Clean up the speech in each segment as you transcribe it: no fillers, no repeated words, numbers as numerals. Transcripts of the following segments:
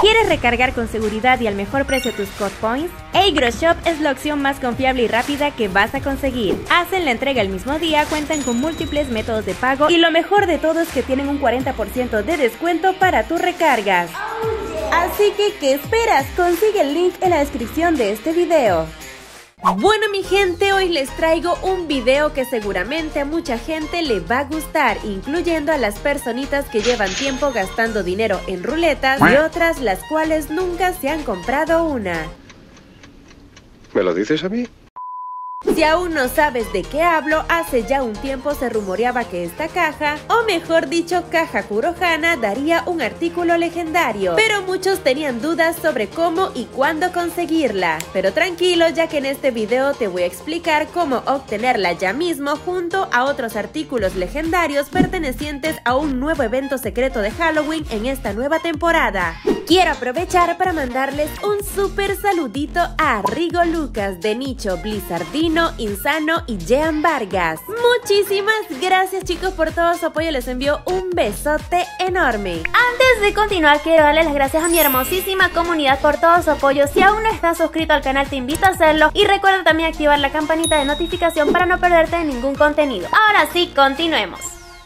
¿Quieres recargar con seguridad y al mejor precio tus COD Points? Agroshop es la opción más confiable y rápida que vas a conseguir. Hacen la entrega el mismo día, cuentan con múltiples métodos de pago y lo mejor de todo es que tienen un 40% de descuento para tus recargas. Así que, ¿qué esperas? Consigue el link en la descripción de este video. Bueno mi gente, hoy les traigo un video que seguramente a mucha gente le va a gustar, incluyendo a las personitas que llevan tiempo gastando dinero en ruletas y otras las cuales nunca se han comprado una. ¿Me lo dices a mí? Si aún no sabes de qué hablo, hace ya un tiempo se rumoreaba que esta caja, o mejor dicho caja Kurohana, daría un artículo legendario, pero muchos tenían dudas sobre cómo y cuándo conseguirla. Pero tranquilo, ya que en este video te voy a explicar cómo obtenerla ya mismo junto a otros artículos legendarios pertenecientes a un nuevo evento secreto de Halloween en esta nueva temporada. Quiero aprovechar para mandarles un súper saludito a Rigo Lucas, de Nicho, Blizzardino, Insano y Jean Vargas. Muchísimas gracias chicos por todo su apoyo, les envío un besote enorme. Antes de continuar quiero darle las gracias a mi hermosísima comunidad por todo su apoyo. Si aún no estás suscrito al canal te invito a hacerlo y recuerda también activar la campanita de notificación para no perderte de ningún contenido. Ahora sí, continuemos.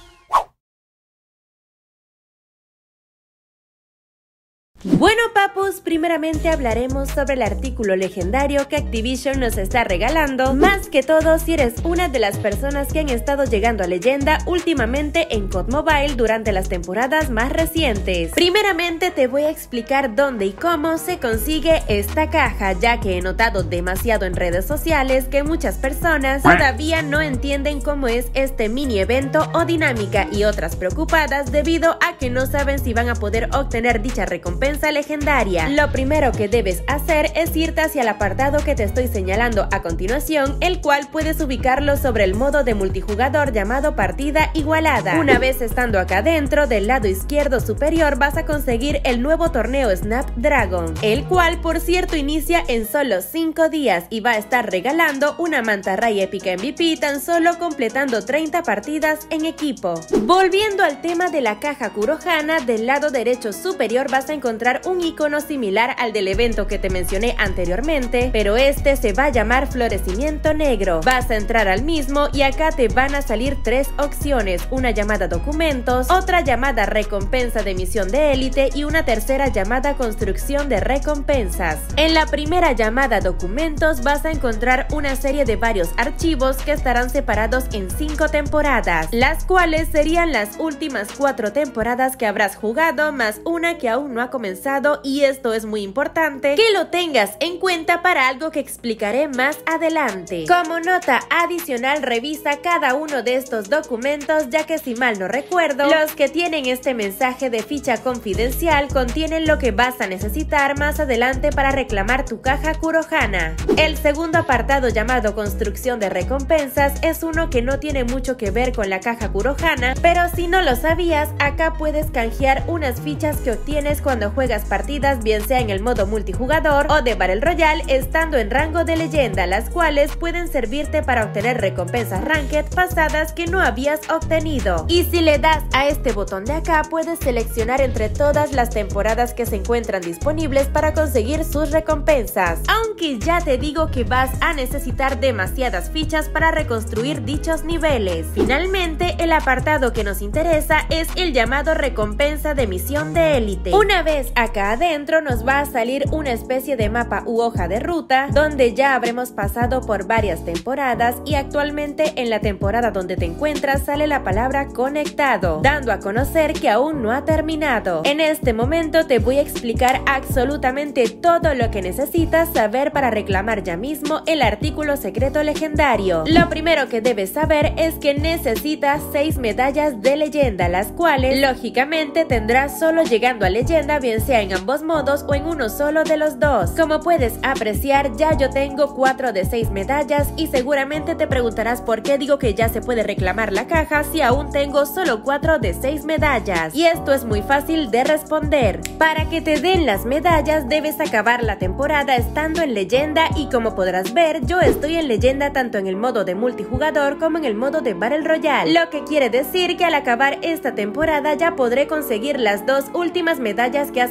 Bueno papus, primeramente hablaremos sobre el artículo legendario que Activision nos está regalando, más que todo si eres una de las personas que han estado llegando a leyenda últimamente en COD Mobile durante las temporadas más recientes. Primeramente te voy a explicar dónde y cómo se consigue esta caja, ya que he notado demasiado en redes sociales que muchas personas todavía no entienden cómo es este mini evento o dinámica y otras preocupadas debido a que no saben si van a poder obtener dicha recompensa legendaria. Lo primero que debes hacer es irte hacia el apartado que te estoy señalando a continuación, el cual puedes ubicarlo sobre el modo de multijugador llamado partida igualada. Una vez estando acá dentro, del lado izquierdo superior vas a conseguir el nuevo torneo Snapdragon, el cual por cierto inicia en solo 5 días y va a estar regalando una mantarraya épica MVP tan solo completando 30 partidas en equipo. Volviendo al tema de la caja Kurohana, del lado derecho superior vas a encontrar un icono similar al del evento que te mencioné anteriormente, pero este se va a llamar Florecimiento Negro. Vas a entrar al mismo y acá te van a salir 3 opciones, una llamada Documentos, otra llamada Recompensa de Misión de Élite y una tercera llamada Construcción de Recompensas. En la primera llamada Documentos vas a encontrar una serie de varios archivos que estarán separados en 5 temporadas, las cuales serían las últimas 4 temporadas que habrás jugado más una que aún no ha comenzado, y esto es muy importante que lo tengas en cuenta para algo que explicaré más adelante. Como nota adicional, revisa cada uno de estos documentos, ya que si mal no recuerdo, los que tienen este mensaje de ficha confidencial contienen lo que vas a necesitar más adelante para reclamar tu caja Kurohana. El segundo apartado, llamado Construcción de Recompensas, es uno que no tiene mucho que ver con la caja Kurohana, pero si no lo sabías, acá puedes canjear unas fichas que obtienes cuando juegas partidas, bien sea en el modo multijugador o de Battle Royale, estando en rango de leyenda, las cuales pueden servirte para obtener recompensas ranked pasadas que no habías obtenido. Y si le das a este botón de acá, puedes seleccionar entre todas las temporadas que se encuentran disponibles para conseguir sus recompensas. Aunque ya te digo que vas a necesitar demasiadas fichas para reconstruir dichos niveles. Finalmente, el apartado que nos interesa es el llamado Recompensa de Misión de Élite. Una vez acá adentro nos va a salir una especie de mapa u hoja de ruta donde ya habremos pasado por varias temporadas y actualmente en la temporada donde te encuentras sale la palabra conectado, dando a conocer que aún no ha terminado. En este momento te voy a explicar absolutamente todo lo que necesitas saber para reclamar ya mismo el artículo secreto legendario. Lo primero que debes saber es que necesitas 6 medallas de leyenda, las cuales lógicamente tendrás solo llegando a leyenda, bien sea en ambos modos o en uno solo de los dos. Como puedes apreciar, ya yo tengo 4 de 6 medallas y seguramente te preguntarás por qué digo que ya se puede reclamar la caja si aún tengo solo 4 de 6 medallas. Y esto es muy fácil de responder. Para que te den las medallas debes acabar la temporada estando en leyenda y como podrás ver, yo estoy en leyenda tanto en el modo de multijugador como en el modo de Battle Royale, lo que quiere decir que al acabar esta temporada ya podré conseguir las 2 últimas medallas que hacen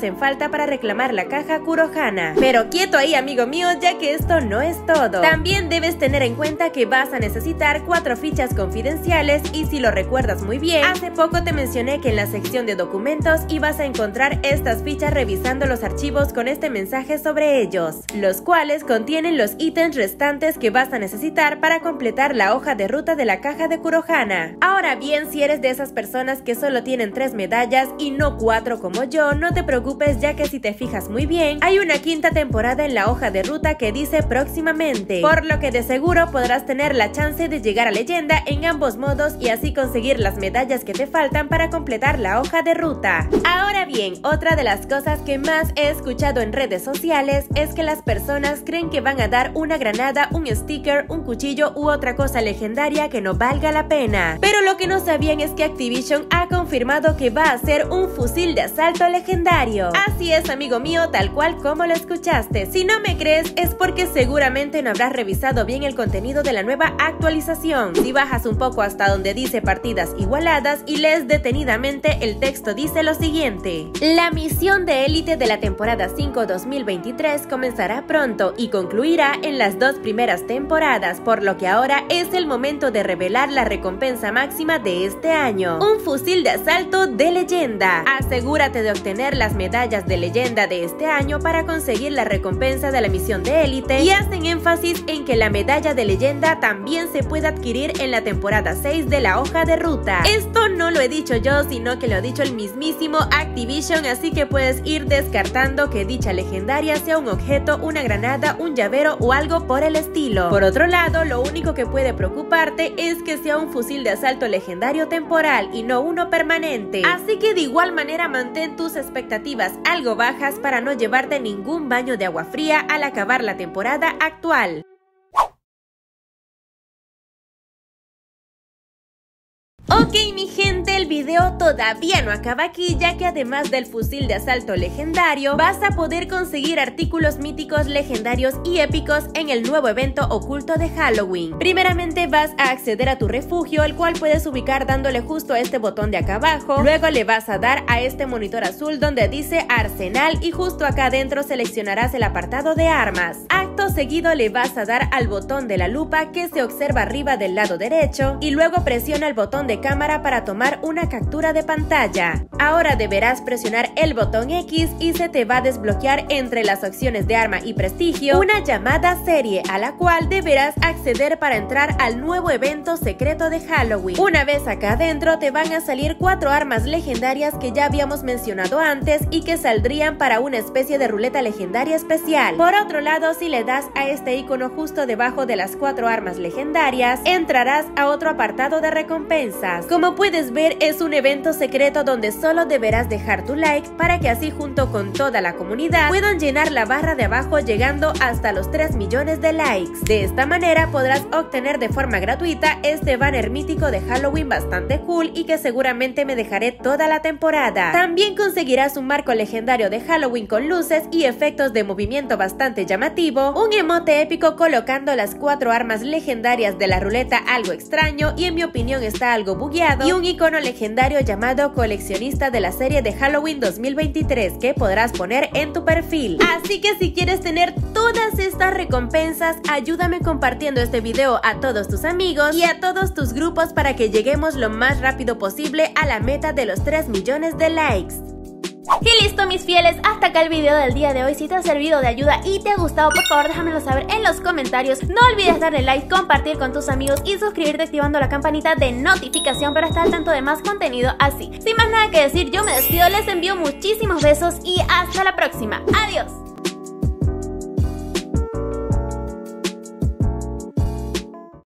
hacen falta para reclamar la caja Kurohana. Pero quieto ahí, amigo mío, ya que esto no es todo. También debes tener en cuenta que vas a necesitar 4 fichas confidenciales y si lo recuerdas muy bien, hace poco te mencioné que en la sección de documentos ibas a encontrar estas fichas revisando los archivos con este mensaje sobre ellos, los cuales contienen los ítems restantes que vas a necesitar para completar la hoja de ruta de la caja de Kurohana. Ahora bien, si eres de esas personas que solo tienen 3 medallas y no 4 como yo, no te preocupes, ya que si te fijas muy bien, hay una 5ª temporada en la hoja de ruta que dice próximamente, por lo que de seguro podrás tener la chance de llegar a leyenda en ambos modos y así conseguir las medallas que te faltan para completar la hoja de ruta. Ahora bien, otra de las cosas que más he escuchado en redes sociales es que las personas creen que van a dar una granada, un sticker, un cuchillo u otra cosa legendaria que no valga la pena. Pero lo que no sabían es que Activision ha confirmado que va a ser un fusil de asalto legendario. Así es, amigo mío, tal cual como lo escuchaste. Si no me crees es porque seguramente no habrás revisado bien el contenido de la nueva actualización. Si bajas un poco hasta donde dice partidas igualadas y lees detenidamente, el texto dice lo siguiente: la misión de élite de la temporada 5 2023 comenzará pronto y concluirá en las 2 primeras temporadas, por lo que ahora es el momento de revelar la recompensa máxima de este año, un fusil de asalto de leyenda. Asegúrate de obtener las medallas de leyenda de este año para conseguir la recompensa de la misión de élite, y hacen énfasis en que la medalla de leyenda también se puede adquirir en la temporada 6 de la hoja de ruta. Esto no lo he dicho yo, sino que lo ha dicho el mismísimo Activision, así que puedes ir descartando que dicha legendaria sea un objeto, una granada, un llavero o algo por el estilo. Por otro lado, lo único que puede preocuparte es que sea un fusil de asalto legendario temporal y no uno permanente. Así que de igual manera mantén tus expectativas algo bajas para no llevarte ningún baño de agua fría al acabar la temporada actual. Ok, mi gente, el video todavía no acaba aquí, ya que además del fusil de asalto legendario, vas a poder conseguir artículos míticos, legendarios y épicos en el nuevo evento oculto de Halloween. Primeramente vas a acceder a tu refugio, el cual puedes ubicar dándole justo a este botón de acá abajo. Luego le vas a dar a este monitor azul donde dice Arsenal y justo acá adentro seleccionarás el apartado de armas. Acto seguido le vas a dar al botón de la lupa que se observa arriba del lado derecho y luego presiona el botón de cámara para tomar una captura de pantalla. Ahora deberás presionar el botón X y se te va a desbloquear entre las opciones de arma y prestigio una llamada serie a la cual deberás acceder para entrar al nuevo evento secreto de Halloween. Una vez acá adentro te van a salir 4 armas legendarias que ya habíamos mencionado antes y que saldrían para una especie de ruleta legendaria especial. Por otro lado, si le das a este icono justo debajo de las 4 armas legendarias, entrarás a otro apartado de recompensas. Como puedes ver, es un evento secreto donde solo deberás dejar tu like para que así junto con toda la comunidad puedan llenar la barra de abajo llegando hasta los 3 millones de likes. De esta manera podrás obtener de forma gratuita este banner mítico de Halloween bastante cool y que seguramente me dejaré toda la temporada. También conseguirás un marco legendario de Halloween con luces y efectos de movimiento bastante llamativo, un emote épico colocando las 4 armas legendarias de la ruleta algo extraño y en mi opinión está algo bugueado, y un icono legendario llamado coleccionista de la serie de Halloween 2023 que podrás poner en tu perfil. Así que si quieres tener todas estas recompensas, ayúdame compartiendo este video a todos tus amigos y a todos tus grupos para que lleguemos lo más rápido posible a la meta de los 3 millones de likes. Y listo, mis fieles, hasta acá el video del día de hoy. Si te ha servido de ayuda y te ha gustado, por favor déjamelo saber en los comentarios. No olvides darle like, compartir con tus amigos y suscribirte activando la campanita de notificación para estar al tanto de más contenido así. Sin más nada que decir, yo me despido, les envío muchísimos besos y hasta la próxima. Adiós.